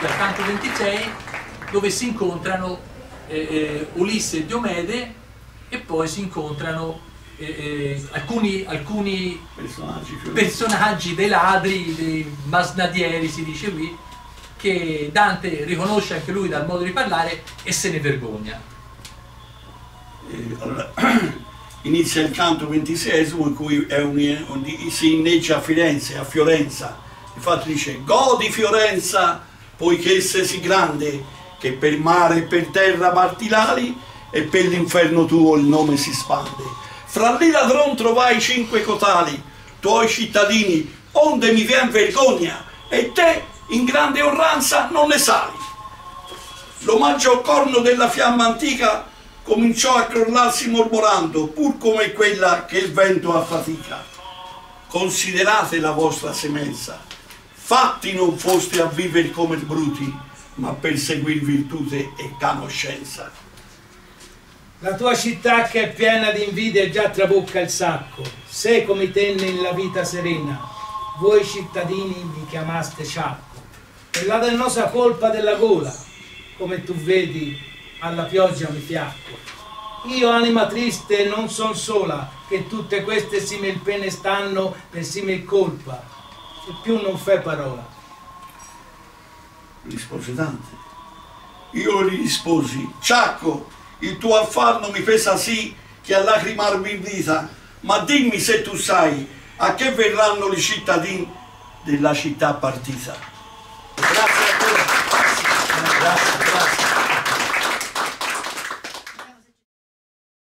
qui al canto 26, dove si incontrano Ulisse e Diomede, e poi si incontrano alcuni personaggi dei ladri, dei masnadieri, si dice qui, che Dante riconosce anche lui dal modo di parlare e se ne vergogna. Allora, inizia il canto 26esimo in cui si inneggia a Firenze, a Fiorenza. Infatti dice: godi Fiorenza, poiché sei sì grande, che per mare e per terra parti l'ali, e per l'inferno tuo il nome si spande. Fra lì ladron trovai 5 cotali, tuoi cittadini, onde mi vien vergogna, e te in grande orranza non ne sali. L'omaggio al corno della fiamma antica cominciò a crollarsi mormorando, pur come quella che il vento affatica. Considerate la vostra semenza, fatti non foste a vivere come bruti, ma per seguir virtute e conoscenza. La tua città che è piena di invidia già trabocca il sacco, se come tenne in la vita serena, voi cittadini mi chiamaste sciacco, per la dannosa colpa della gola, come tu vedi alla pioggia mi fiacco. Io anima triste non son sola, che tutte queste simil pene stanno per simil colpa, e più non fai parola. Rispose Dante. Io gli risposi: Ciacco, il tuo affanno mi pesa sì che a lacrimar mi invita, ma dimmi se tu sai a che verranno i cittadini della città partita. Grazie a te. Grazie.